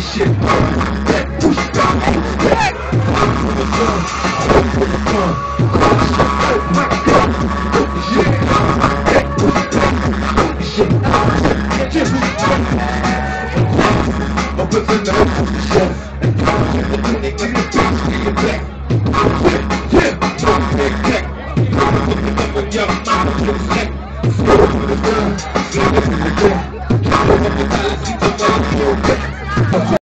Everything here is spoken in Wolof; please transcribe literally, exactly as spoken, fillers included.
shit, that push down, that for the gun, for the gun, oh my God, yeah, that push down, shit, just I'm putting the hook on the show, and I'm gonna take it back, take it back, yeah, yeah, talk that back, I'm looking up a young mama, just like, for the gun, for the gun, for the gun, for the gun,